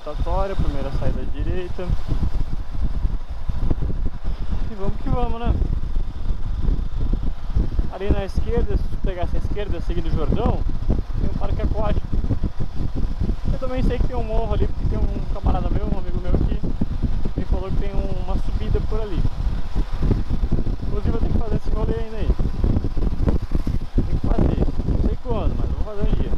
rotatória, primeira saída à direita. E vamos que vamos, né? Ali na esquerda, se tu pegasse a esquerda seguindo o Jordão, tem um parque aquático. Eu também sei que tem um morro ali, porque tem um camarada meu, um amigo meu que me falou que tem uma subida por ali. Inclusive eu tenho que fazer esse rolê ainda aí. Tem que fazer, não sei quando, mas vou fazer um dia.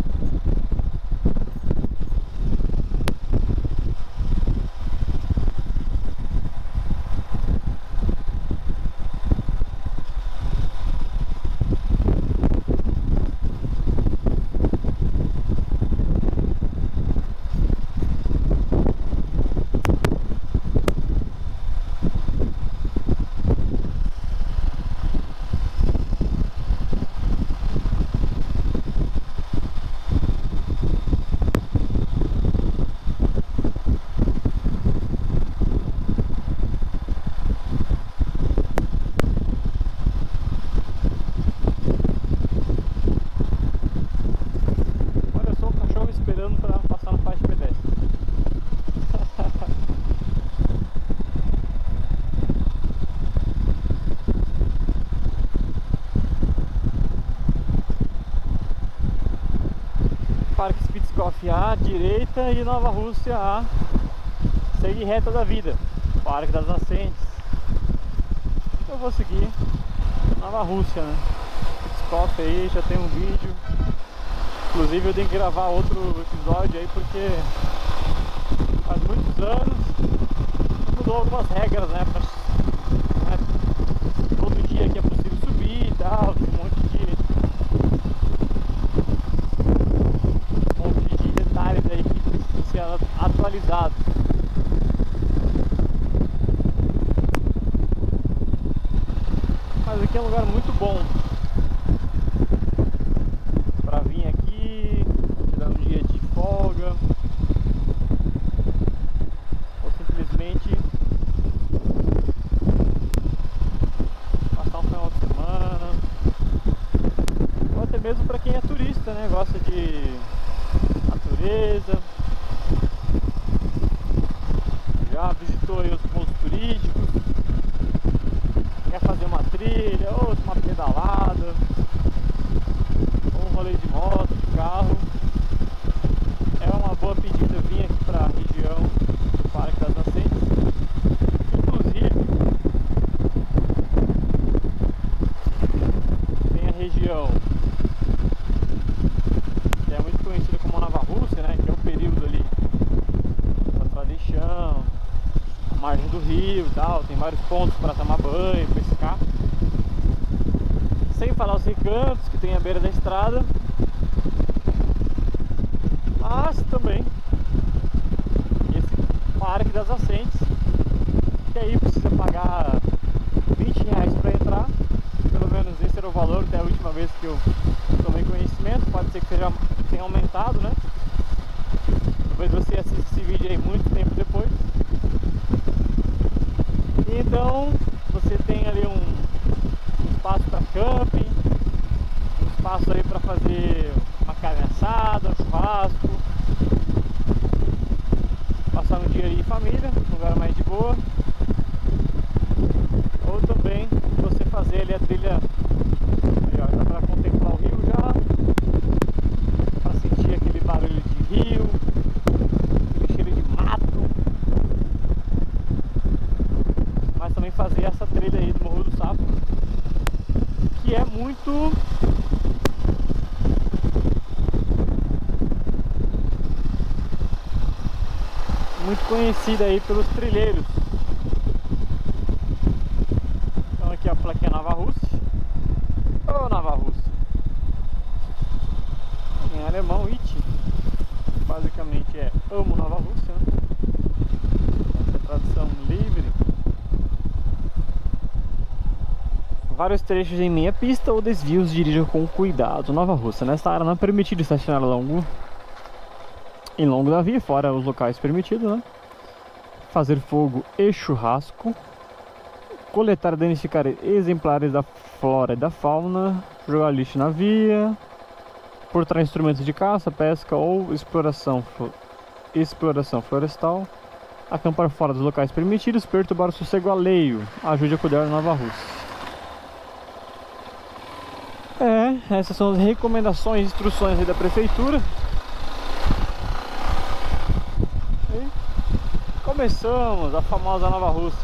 Parque Spitzkopf à direita e Nova Rússia à segue reta da vida. Parque das Nascentes. Eu vou seguir Nova Rússia, né? Spitzkopf aí, já tem um vídeo. Inclusive eu tenho que gravar outro episódio aí porque faz muitos anos mudou algumas regras, né? Todo dia que é possível subir e tal, tem um monte de detalhes aí que precisam ser atualizados. Mas aqui é um lugar muito bom para vir aqui, tirar um dia de folga, ou simplesmente passar um final de semana, ou até mesmo para quem é turista, né? Gosta de natureza, já visitou aí os pontos turísticos, quer fazer uma trilha, ou uma pedalada, ou um rolê de moto, de carro, é uma boa pedida vir aqui para a região do Parque das Nascentes. Inclusive tem a região que é muito conhecida como Nova Rússia, né? Que é o período ali da tradição, a margem do rio e tal, tem vários pontos para tomar banho, pescar. Sem falar os recantos que tem à beira da estrada, mas também esse Parque das Nascentes, que aí precisa pagar R$20 para entrar. Pelo menos esse era o valor até a última vez que eu tomei conhecimento. Pode ser que tenha aumentado, né? Talvez você assista esse vídeo aí muito tempo depois. Então você tem ali um espaço para camping, um espaço aí para fazer uma carne assada, um churrasco, passar um dia aí em família, um lugar mais de boa. Ou também você fazer ali a trilha, aí, ó, dá para contemplar o rio já, para sentir aquele barulho de rio, aquele cheiro de mato, mas também fazer essa trilha aí do Morro do Sapo, que é muito conhecida aí pelos trilheiros. Então aqui a plaquinha Nova Rússia. Ô, Nova Rússia. Em alemão, It basicamente é amo Nova Rússia, né? Essa é a tradução livre. Vários trechos em meia pista ou desvios, dirija com cuidado. Nova Rússia. Nesta área não é permitido estacionar em longo da via, fora os locais permitidos, né? Fazer fogo e churrasco. Coletar e danificar exemplares da flora e da fauna. Jogar lixo na via. Portar instrumentos de caça, pesca ou exploração exploração florestal, acampar fora dos locais permitidos, perturbar o sossego alheio, ajude a cuidar da Nova Rússia. Essas são as recomendações e instruções aí da prefeitura. E começamos a famosa Nova Rússia,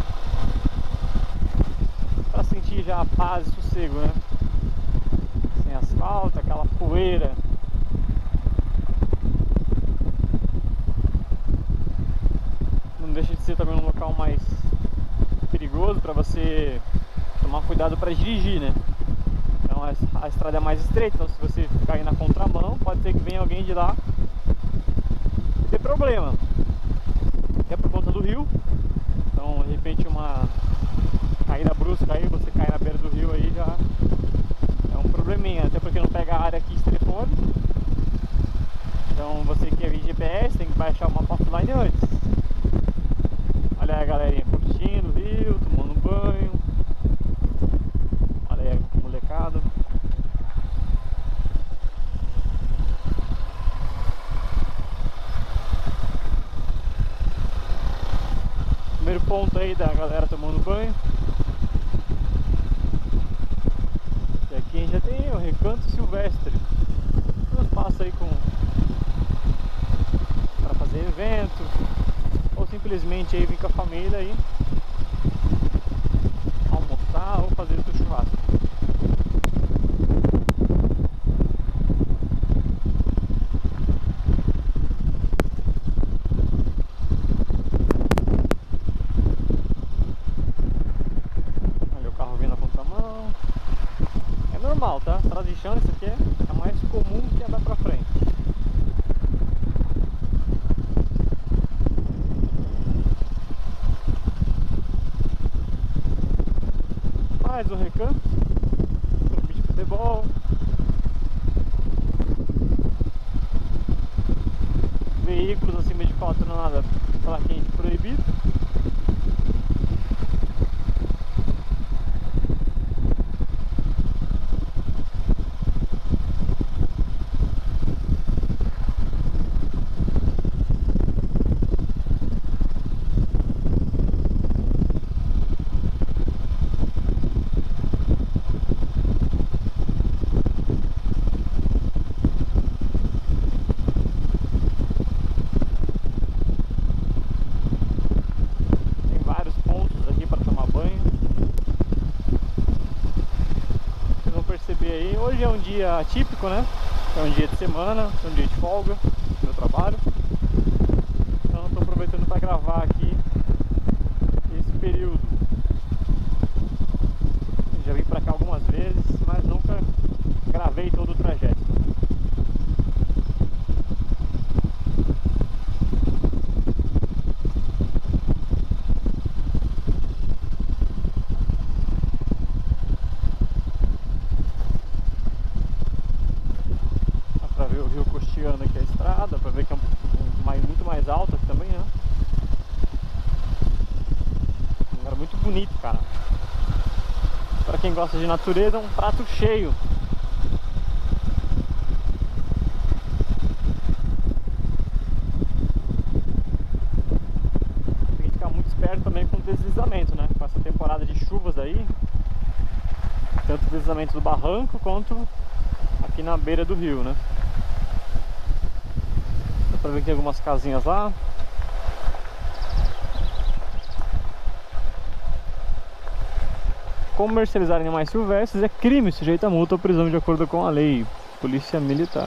para sentir já a paz e sossego, né? Sem asfalto, aquela poeira. Não deixa de ser também um local mais perigoso para você tomar cuidado para dirigir, né? Então a estrada é mais estreita, então se você ficar aí na contramão, pode ser que venha alguém de lá e ter problema. É por conta do rio, então de repente uma caída brusca aí, você cai na beira do rio aí já é um probleminha, até porque não pega a área aqui telefone. Então você que é via GPS tem que baixar o mapa offline antes. Olha aí a galerinha curtindo o rio, tomando banho. Olha aí a molecada. Primeiro ponto aí da galera tomando banho. E aqui a gente já tem o Recanto Silvestre. Um espaço aí para fazer evento, ou simplesmente aí vir com a família aí almoçar ou fazer o seu churrasco. Olha o carro vindo na contramão. É normal, tá? Estrada de chão, isso aqui é mais comum que andar pra frente. Mais um recanto, clube de futebol, veículos acima de 4 toneladas, plaquinha proibido. Hoje é um dia atípico, né? É um dia de semana, é um dia de folga do meu trabalho. Então estou aproveitando para gravar aqui esse período. Já vim para cá algumas vezes, mas nunca gravei todo o trajeto. Aqui a estrada, para ver que é muito mais alto aqui também, né? Um lugar muito bonito, cara. Para quem gosta de natureza, é um prato cheio. Tem que ficar muito esperto também com o deslizamento, né? Com essa temporada de chuvas aí, tanto o deslizamento do barranco quanto aqui na beira do rio, né? Pra ver que tem algumas casinhas lá. Comercializar animais silvestres é crime, sujeito a multa ou prisão de acordo com a lei. Polícia Militar.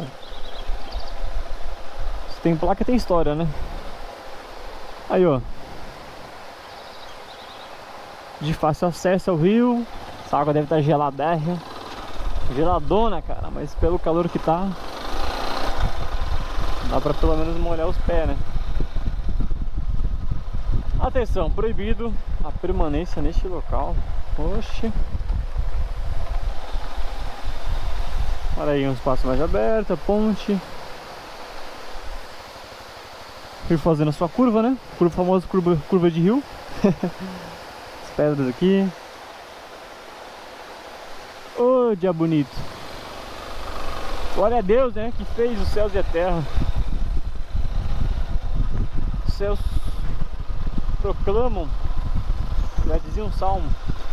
Se tem placa, tem história, né? Aí, ó. De fácil acesso ao rio. Essa água deve estar geladérrima. Geladona, cara, mas pelo calor que tá, dá pra pelo menos molhar os pés, né? Atenção, proibido a permanência neste local. Oxe. Olha aí, um espaço mais aberto, a ponte. Rio fazendo a sua curva, né? Famosa curva de rio. As pedras aqui. Ô, dia bonito. Glória a Deus, né? Que fez os céus e a terra. céus proclamam, já dizia um salmo,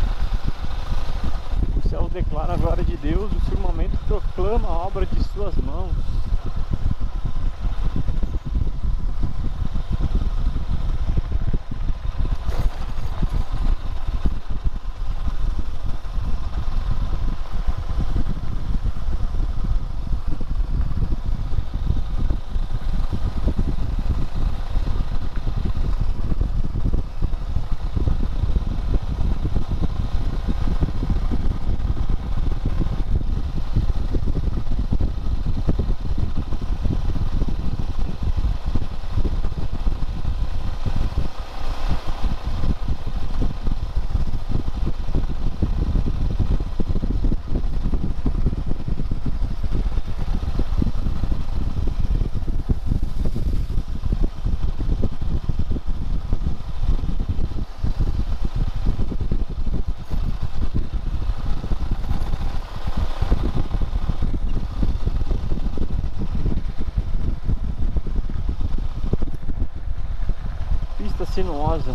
os céus declaram a glória de Deus, o firmamento proclama a obra de suas mãos. Pista sinuosa.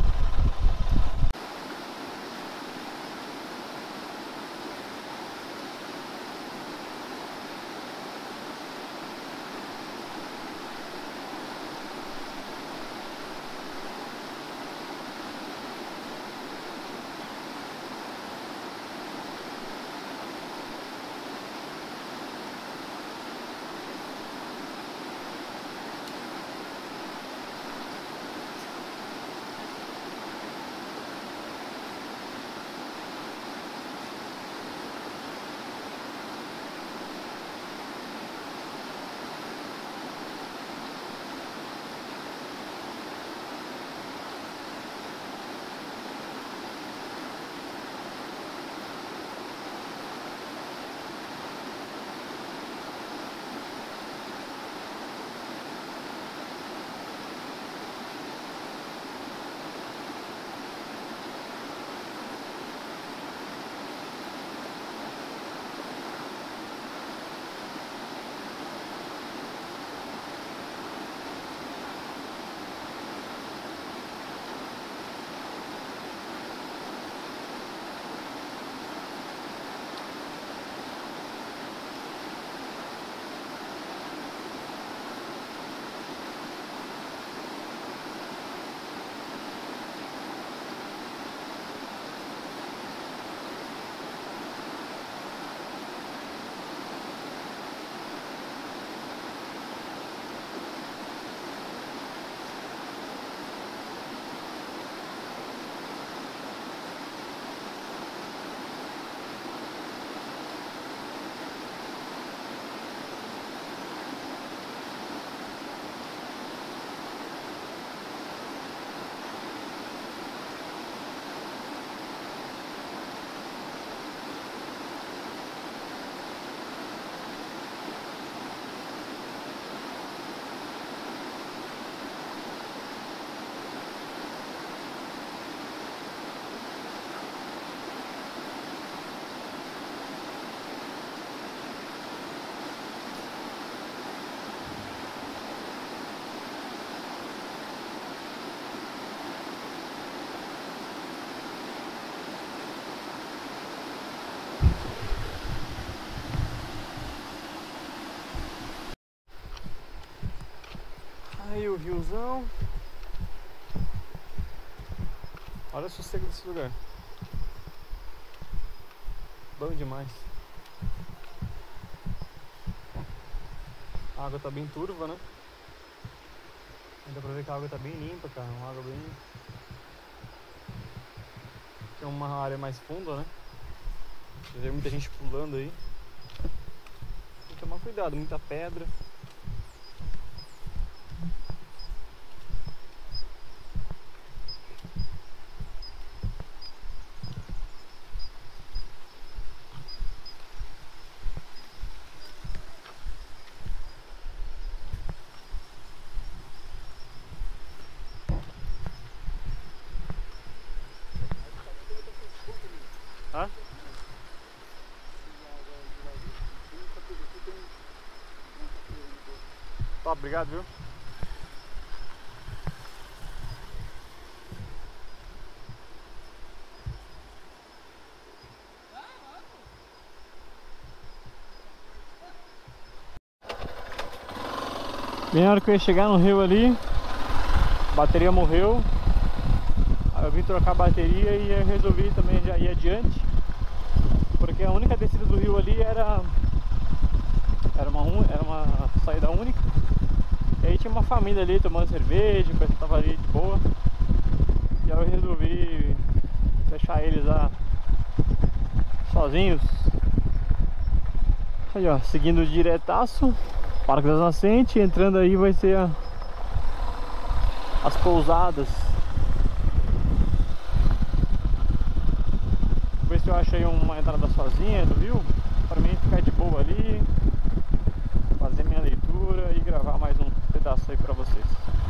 Aí o riozão. Olha o sossego desse lugar. Bom demais. A água tá bem turva, né? Dá pra ver que a água tá bem limpa, cara. Uma água bem... Tem uma área mais funda, né? Você vê muita gente pulando aí. Tem que tomar cuidado, muita pedra. Hã? Top, obrigado, viu? Bem na hora que eu ia chegar no rio ali, a bateria morreu. Aí eu vim trocar a bateria e eu resolvi também já ir adiante, porque a única descida do rio ali era uma saída única. E aí tinha uma família ali tomando cerveja, o pessoal tava ali de boa. E aí eu resolvi deixar eles lá sozinhos. Aí ó, seguindo diretaço, Parque das Nascentes, entrando aí vai ser as pousadas. Vou ver se eu achei uma entrada sozinha do rio, para mim ficar de boa ali, fazer minha leitura e gravar mais um pedaço aí pra vocês.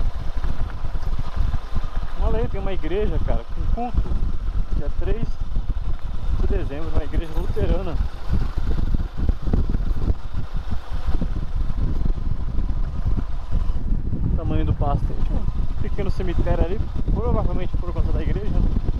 Olha aí, tem uma igreja, cara, com culto, dia 3 de dezembro, uma igreja luterana. Tamanho do pasto, tem um pequeno cemitério ali, provavelmente por conta da igreja.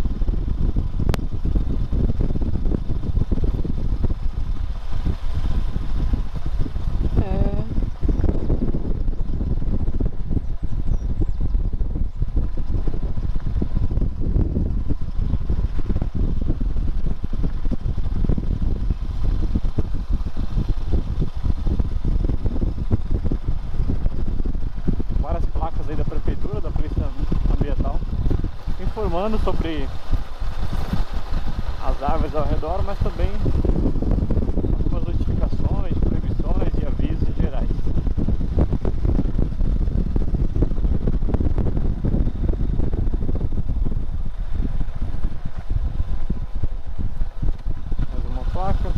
Aí da prefeitura, da polícia ambiental, informando sobre as árvores ao redor, mas também algumas notificações, proibições e avisos gerais. Mais uma placa.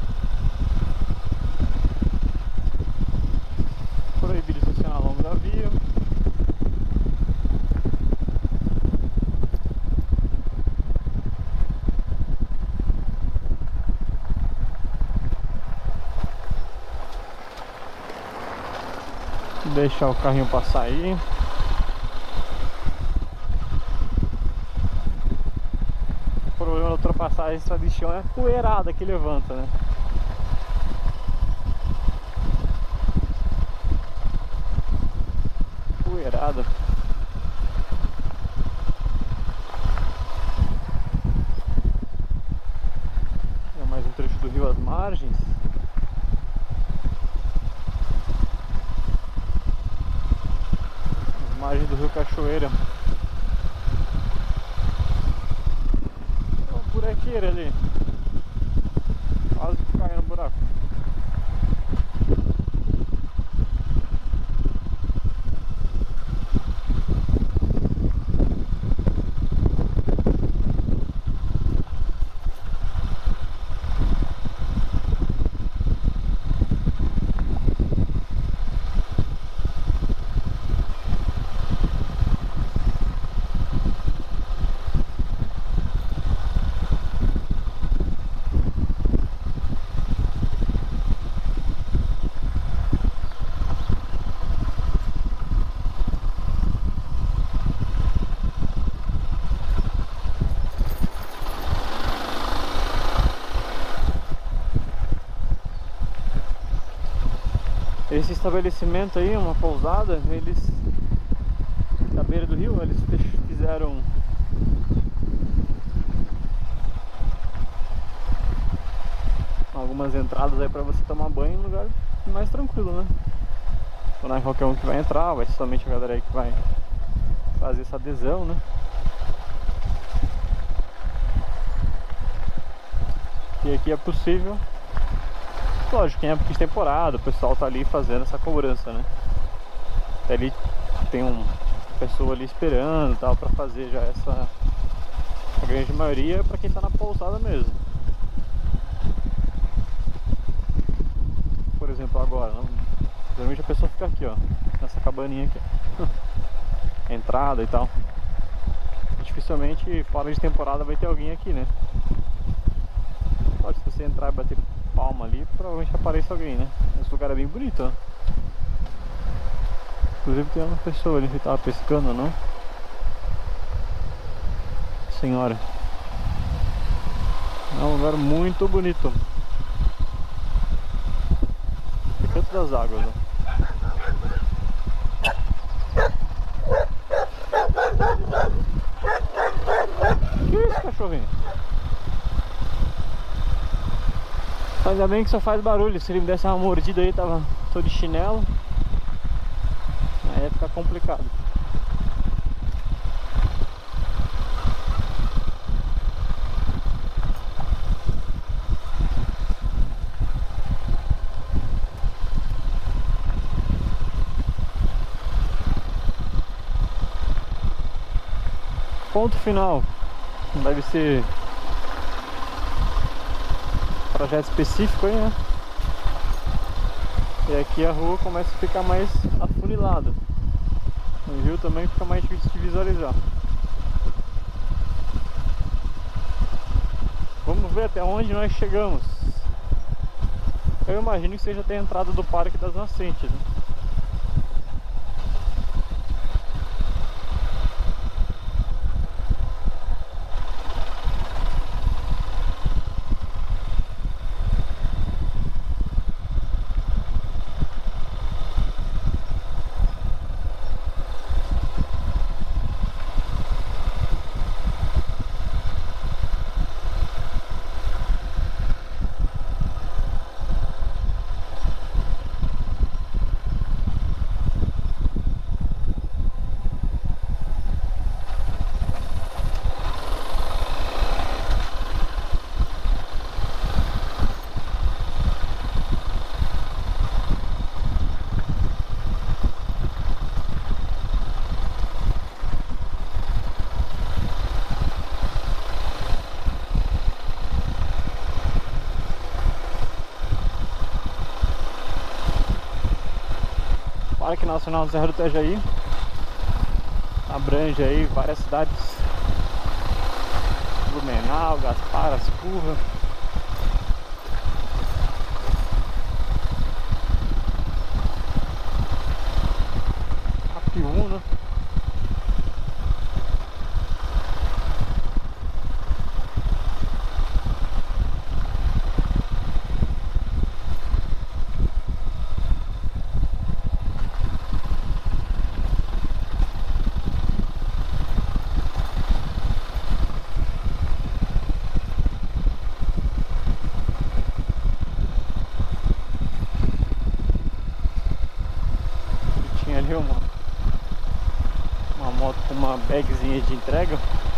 Proibido estacionar ao longo da via. Deixar o carrinho passar aí. O problema da ultrapassagem essa de chão é a poeirada que levanta, né? Poeirada. É mais um trecho do rio às margens. Margem do rio Cachoeira. É uma buraqueira ali. Quase que caiu no buraco. Esse estabelecimento aí, uma pousada, eles na beira do rio, eles fizeram algumas entradas aí pra você tomar banho em um lugar mais tranquilo, né? Não é qualquer um que vai entrar, vai ser somente a galera aí que vai fazer essa adesão, né? E aqui é possível. Lógico, em época de temporada, o pessoal tá ali fazendo essa cobrança, né? Ali tem uma pessoa ali esperando e tal, pra fazer já essa... A grande maioria é pra quem tá na pousada mesmo. Por exemplo, agora, não... geralmente a pessoa fica aqui, ó, nessa cabaninha aqui. Entrada e tal. Dificilmente, fora de temporada, vai ter alguém aqui, né? Pode, se você entrar e bater palma ali, provavelmente apareça alguém, né? Esse lugar é bem bonito, ó. Inclusive tem uma pessoa ali que tava pescando, não? Senhora. É um lugar muito bonito. No canto das águas, ó. Ainda bem que só faz barulho. Se ele me desse uma mordida aí, tava todo de chinelo, aí ia ficar complicado. Ponto final. Deve ser projeto específico aí, né? E aqui a rua começa a ficar mais afunilada. O rio também fica mais difícil de visualizar. Vamos ver até onde nós chegamos. Eu imagino que seja até a entrada do Parque das Nascentes, né? Parque Nacional Serra do Itajaí abrange aí várias cidades: Blumenau, Gaspar, Ascurra, Apiúna. Ali uma moto com uma bagzinha de entrega.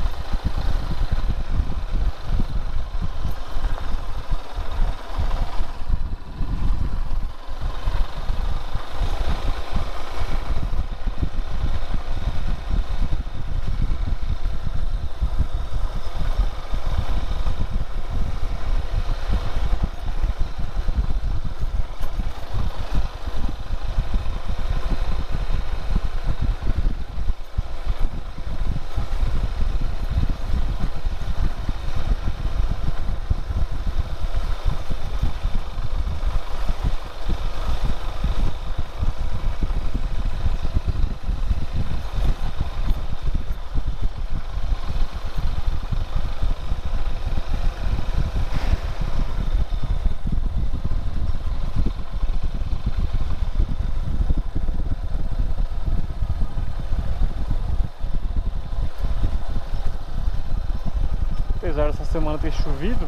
Apesar dessa semana ter chovido,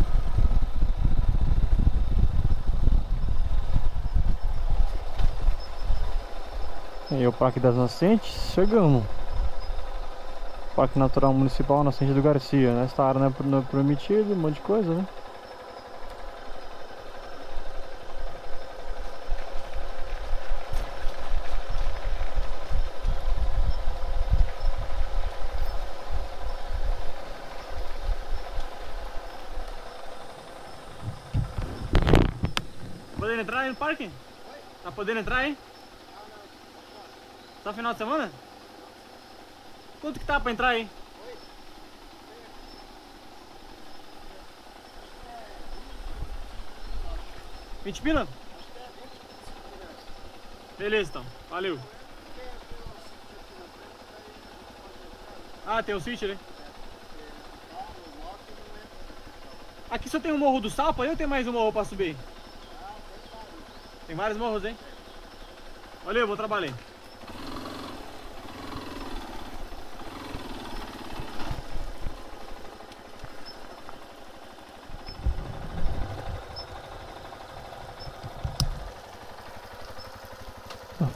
e o Parque das Nascentes, chegamos. Parque Natural Municipal Nascente do Garcia. Nesta área não é permitido, um monte de coisa, né? Podendo entrar aí no parque? Oi? Tá podendo entrar aí? Só final de semana? Quanto que tá pra entrar aí? 20 pila? Beleza então, valeu. Ah, tem o switch, né? Aqui só tem o Morro do Sapo aí ou tem mais um morro pra subir? Tem vários morros, hein? Valeu, vou trabalhar.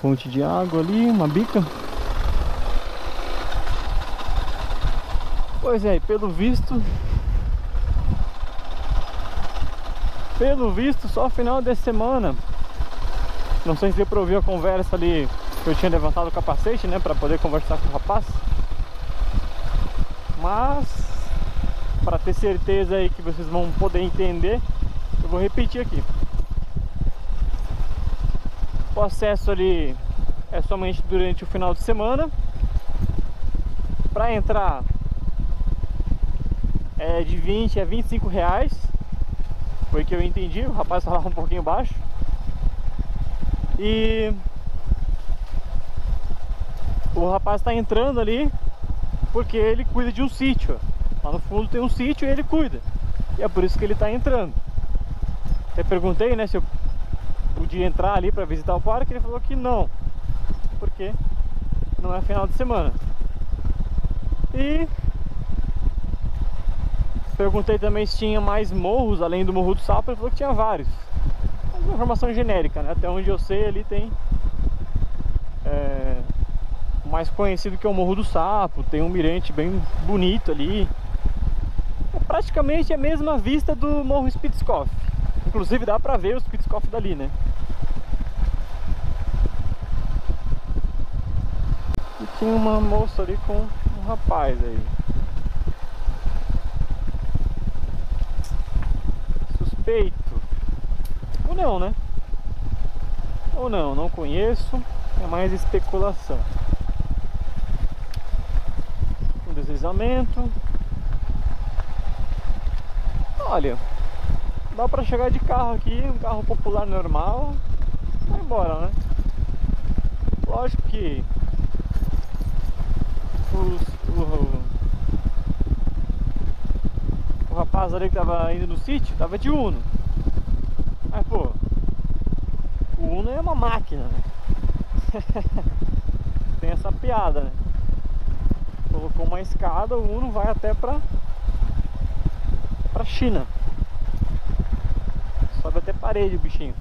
fonte de água ali, uma bica. Pois é, pelo visto só final de semana. Não sei se deu pra ouvir a conversa ali, que eu tinha levantado o capacete, né, pra poder conversar com o rapaz. Mas, pra ter certeza aí que vocês vão poder entender, eu vou repetir aqui. O acesso ali é somente durante o final de semana. Pra entrar é de 20 a 25 reais. Foi que eu entendi, o rapaz falava um pouquinho baixo. E o rapaz está entrando ali porque ele cuida de um sítio. Lá no fundo tem um sítio e ele cuida. E é por isso que ele está entrando. Eu perguntei, né, se eu podia entrar ali para visitar o parque. Ele falou que não, porque não é final de semana. E perguntei também se tinha mais morros além do Morro do Sapo. Ele falou que tinha vários. Mas uma informação genérica, né? Até onde eu sei, ali tem o mais conhecido, que é o Morro do Sapo. Tem um mirante bem bonito ali. É praticamente a mesma vista do Morro Spitzkopf. Inclusive dá pra ver o Spitzkopf dali, né? E tinha uma moça ali com um rapaz aí. Suspeito. Ou não, né? Ou não, não conheço. É mais especulação. Um deslizamento. Olha, dá pra chegar de carro aqui, um carro popular normal. Vai embora, né? Lógico que o rapaz ali que tava indo no sítio tava de Uno. Mas pô, o Uno é uma máquina, né? Tem essa piada, né? Colocou uma escada, o Uno vai até pra China. Sobe até parede o bichinho.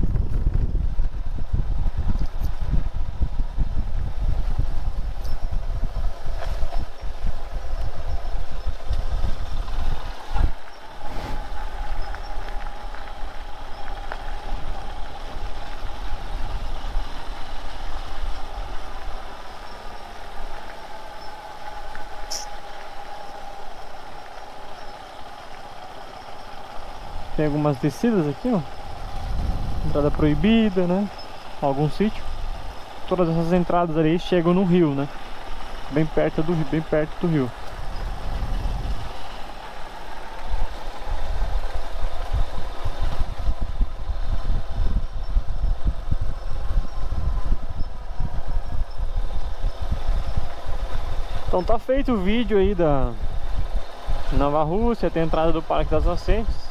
Tem algumas descidas aqui, ó. Entrada proibida, né? Algum sítio. Todas essas entradas ali chegam no rio, né? Bem perto do rio. Então tá feito o vídeo aí da Nova Rússia, tem a entrada do Parque das Nascentes.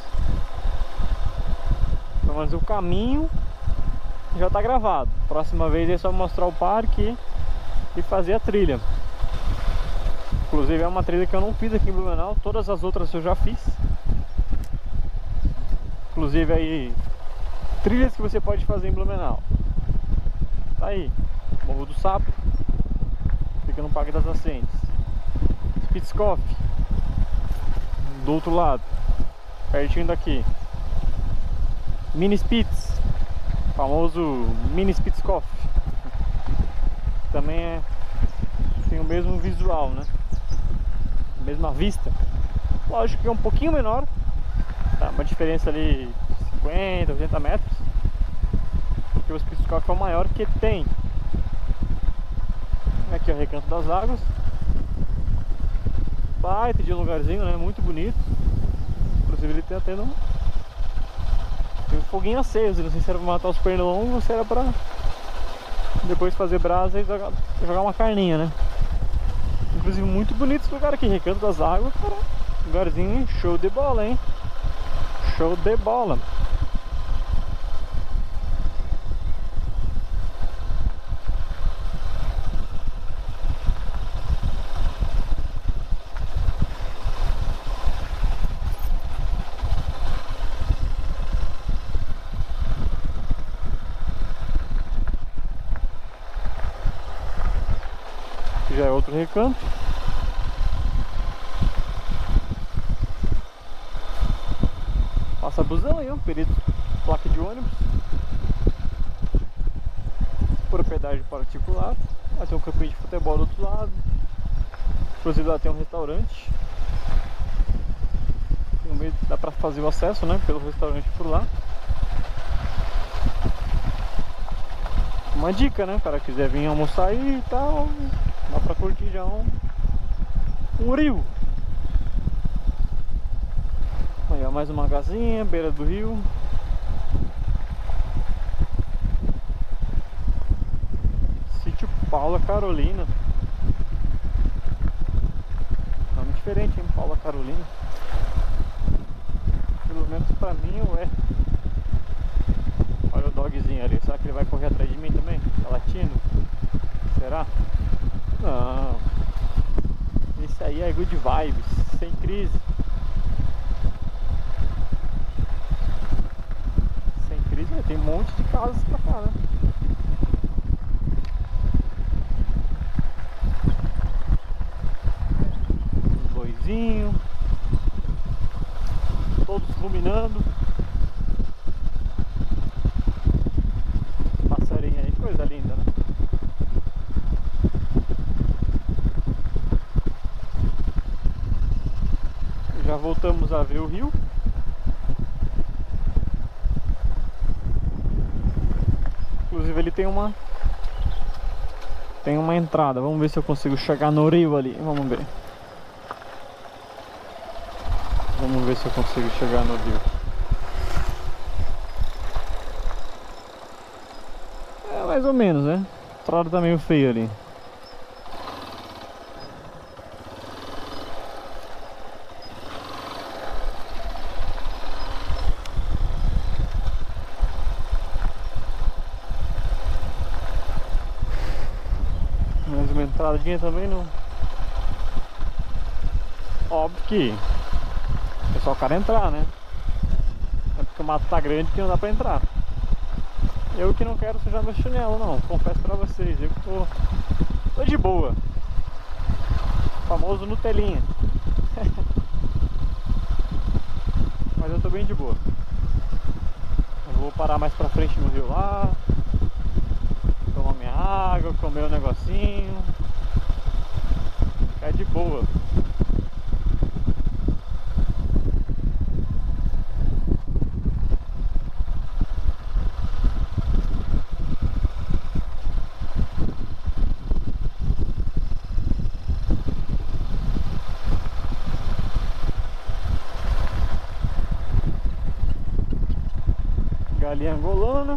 Mas o caminho já tá gravado. Próxima vez é só mostrar o parque e fazer a trilha. Inclusive é uma trilha que eu não fiz aqui em Blumenau. Todas as outras eu já fiz. Inclusive aí, trilhas que você pode fazer em Blumenau. Tá aí, Morro do Sapo, fica no Parque das Nascentes. Spitzkopf, do outro lado, pertinho daqui. Mini Spitz, famoso Mini Spitzkopf. Também tem o mesmo visual, né? Mesma vista. Lógico que é um pouquinho menor, tá? Uma diferença ali de 50, 80 metros. Porque o Spitzkopf é o maior que tem. Aqui é o Recanto das Águas. Baita de um lugarzinho, né? Muito bonito. Inclusive ele tem até um foguinho aceso. Não sei se era pra matar os pernilongos ou se era pra depois fazer brasa e jogar uma carninha, né? Inclusive muito bonito esse lugar aqui, Recanto das Águas, cara. Lugarzinho show de bola, hein? Show de bola. já é outro recanto. Passa busão aí, ó, perito, placa de ônibus. Propriedade particular. Vai ter um campinho de futebol do outro lado. Inclusive lá tem um restaurante. Tem um meio, dá pra fazer o acesso, né, pelo restaurante por lá. Uma dica, né, o cara quiser vir almoçar aí e tal, dá pra curtir já um rio. Aí ó, mais uma casinha, beira do rio. Sítio Paula Carolina. Nome diferente, hein? Paula Carolina. Pelo menos pra mim é. Olha o dogzinho ali. Será que ele vai correr atrás de mim também? Tá latindo? Será? Não. Esse aí é good vibes, sem crise. Sem crise, tem um monte de casas pra cá, né? Boizinho, todos ruminando. Passarinho aí, coisa linda, né? Já voltamos a ver o rio. Inclusive ele tem uma entrada. Vamos ver se eu consigo chegar no rio ali. Vamos ver. Vamos ver se eu consigo chegar no rio. É mais ou menos, né? A estrada tá meio feia ali. Mais uma entradinha também não. Óbvio que o pessoal quer entrar, né? É porque o mato tá grande que não dá pra entrar. Eu que não quero sujar meu chinelo, não. Confesso pra vocês, eu que tô de boa. O famoso Nutelinha. Mas eu tô bem de boa. Eu vou parar mais pra frente no rio lá, tomar minha água, comer um negocinho. É de boa. Galinha angolana.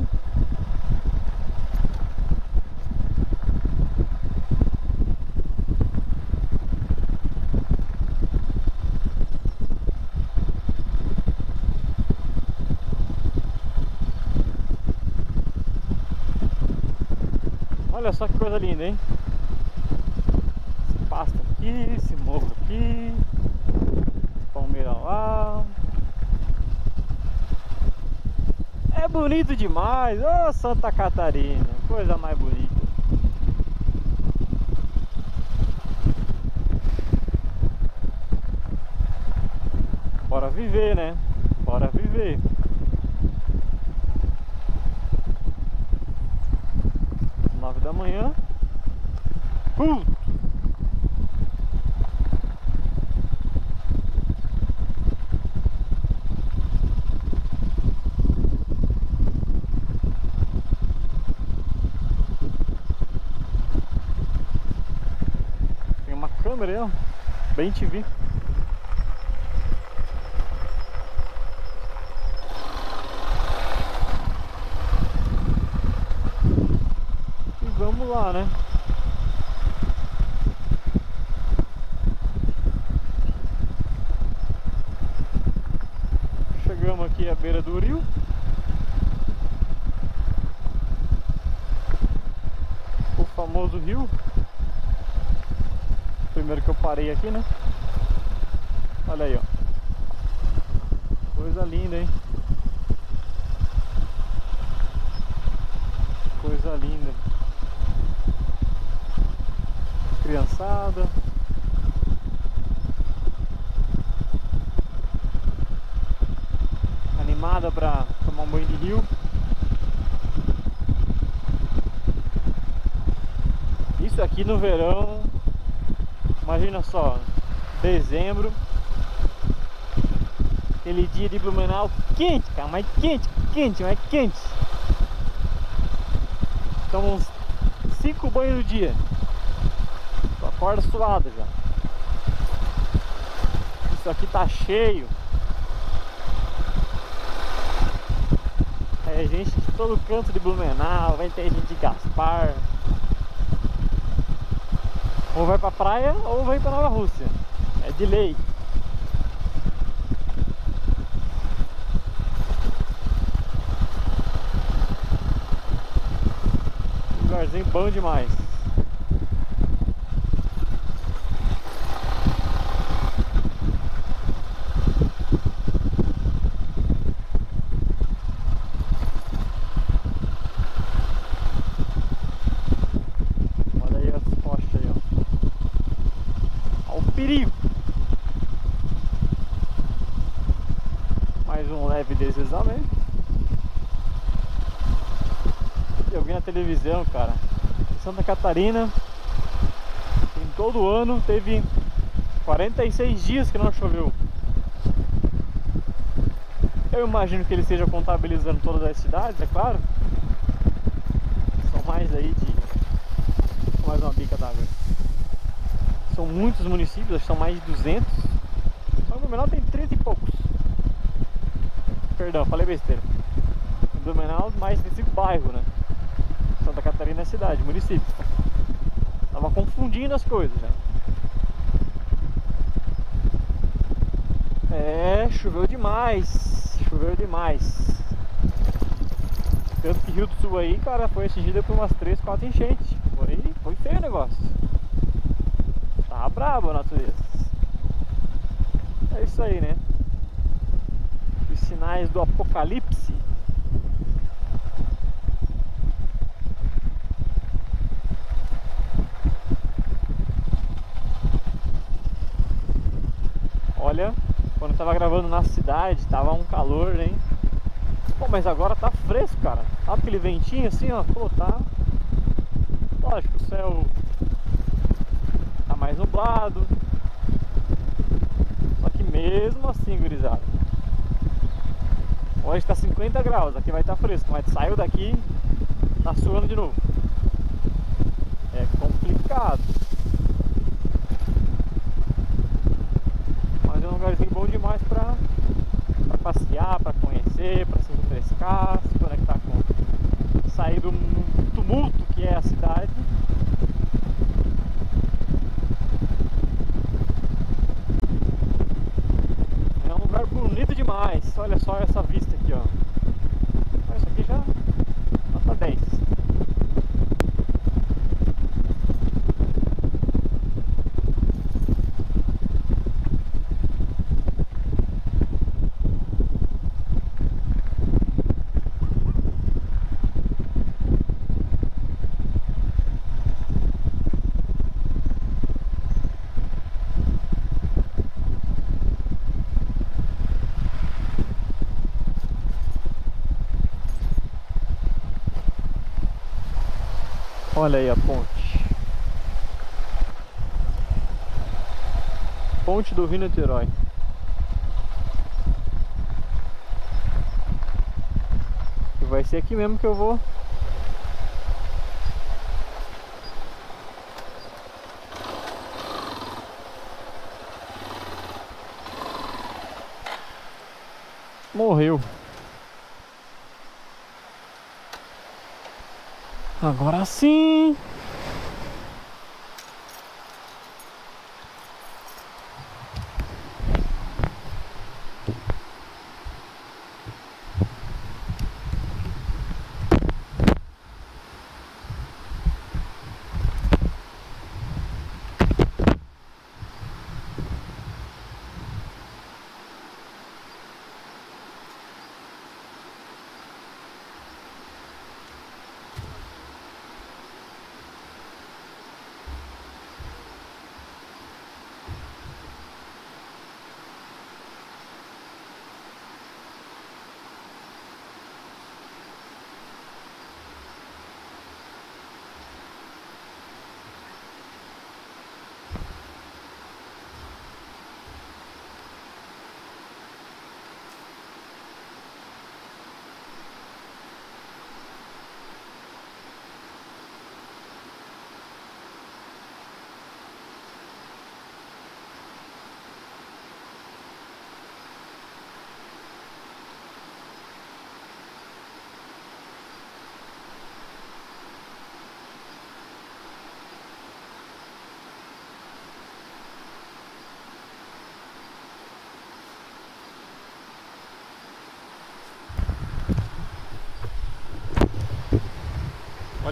Olha só que coisa linda, hein? Esse pasto aqui, esse morro aqui, esse palmeirão lá. É bonito demais, ô Santa Catarina, coisa mais bonita. Bora viver, né? Bora viver. Da manhã. Tem uma câmera aí, ó. Bem TV. Vamos lá, né? Chegamos aqui à beira do rio. O famoso rio. Primeiro que eu parei aqui, né? Olha aí, ó. Coisa linda, hein? Coisa linda. criançada. Animada pra tomar um banho de rio. Isso aqui no verão, imagina só, dezembro, aquele dia de Blumenau quente, cara, mas quente, mas quente. Então uns 5 banhos no dia. Tu acorda suado já. Isso aqui tá cheio. É gente de todo canto de Blumenau, vai ter gente de Gaspar. Ou vai pra praia ou vai pra Nova Rússia. É de lei. Lugarzinho bom demais. Olha aí as rochas aí, ó. Olha o perigo. Mais um leve deslizamento. Eu vi na televisão, cara, em Santa Catarina, em todo ano teve 46 dias que não choveu. Eu imagino que ele esteja contabilizando todas as cidades, é claro. São mais aí de... mais uma bica d'água. São muitos municípios, acho que são mais de 200. Só no Blumenau tem 30 e poucos. Perdão, falei besteira. No Blumenau mais de 5 bairros, né? Santa Catarina é cidade, município. Tava confundindo as coisas já. É, choveu demais. Choveu demais. Tanto que Rio do Sul aí, cara, foi atingida por umas 3, 4 enchentes. Foi feio o negócio. Tá brabo a natureza. É isso aí, né? Os sinais do apocalipse. Olha, quando eu tava gravando na cidade, tava um calor, hein? Pô, mas agora tá fresco, cara. Sabe aquele ventinho assim, ó? Pô, tá... Lógico, o céu tá mais nublado. Só que mesmo assim, gurizada, hoje tá 50 graus, aqui vai estar fresco. Mas saiu daqui, tá suando de novo. É complicado. Mas é um lugarzinho bom demais pra passear, pra conhecer, pra se refrescar, se conectar com... sair do tumulto que é a cidade. É um lugar bonito demais. Olha só essa vista aqui, ó. Isso aqui já nota 10. Olha aí a ponte. Ponte do Rio Niterói. E vai ser aqui mesmo que eu vou. Morreu. Agora sim.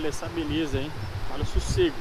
Olha essa beleza, hein? Olha o sossego.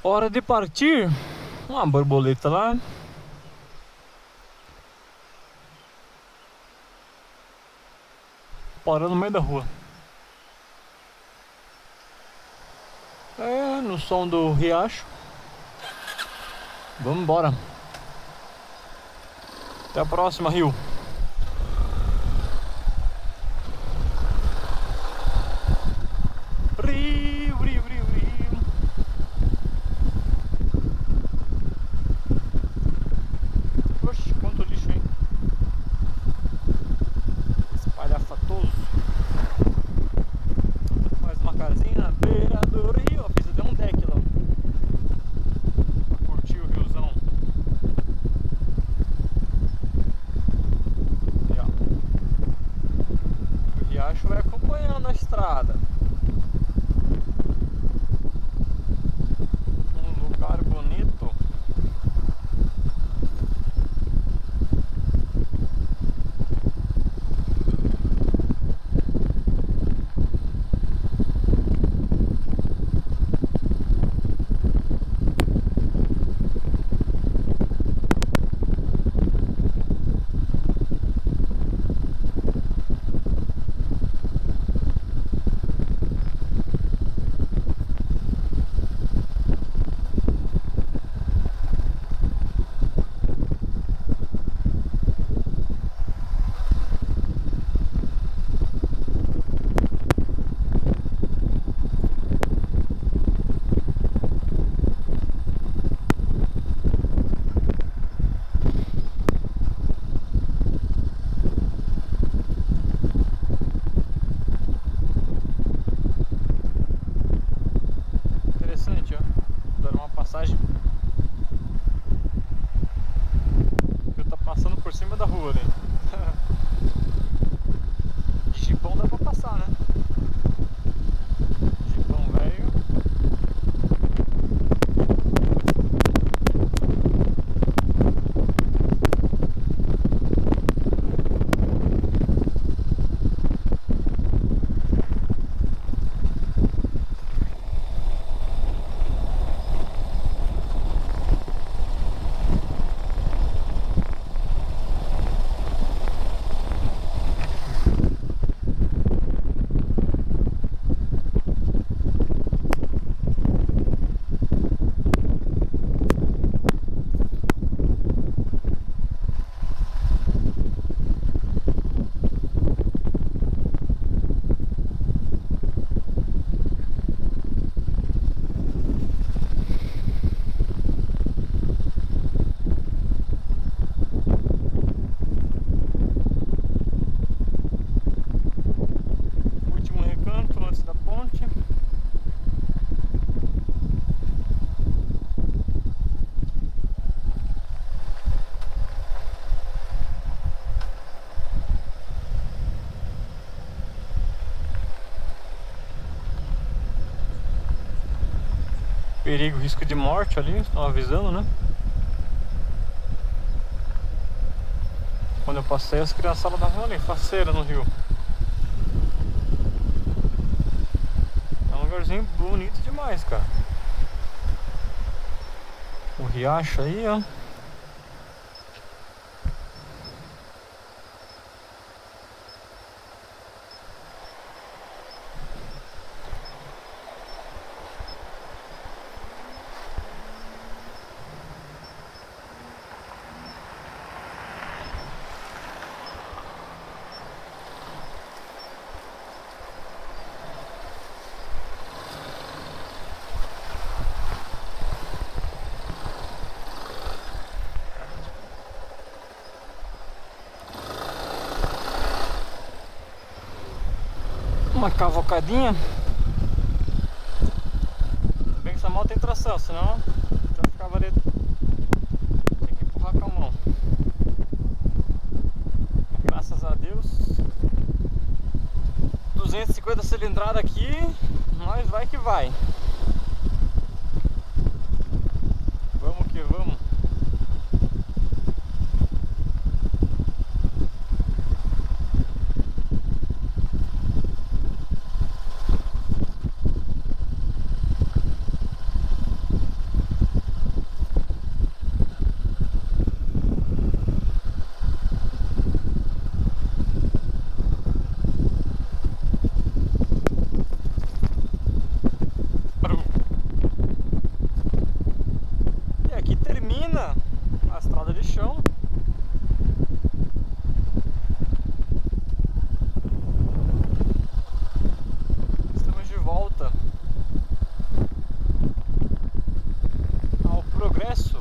Hora de partir. Uma borboleta lá. Parando no meio da rua. É, no som do riacho. Vamos embora. Até a próxima, Rio. Rio, Rio, Rio, Rio. Oxe, quanto lixo, hein? Espalhafatoso. Mais uma casinha na beira do rio. Ó, fiz até um deck lá pra curtir o riozão. E, ó, o riacho vai acompanhando a estrada. Um lugar bonito. Interessante, ó. Dar uma passagem. O rio tá passando por cima da rua ali. De jipão dá pra passar, né? Jipão velho. Último recanto antes da ponte. Perigo, risco de morte ali, estão avisando, né? Quando eu passei, as criançadas davam ali, faceira no rio. É um lugarzinho bonito demais, cara. O riacho aí, ó. Uma cavocadinha. Bem que essa moto tem tração, senão já ficava ali. Tem que empurrar com a mão. Graças a Deus. 250 cilindrada aqui, nós vai que vai. Vamos que vamos. progresso.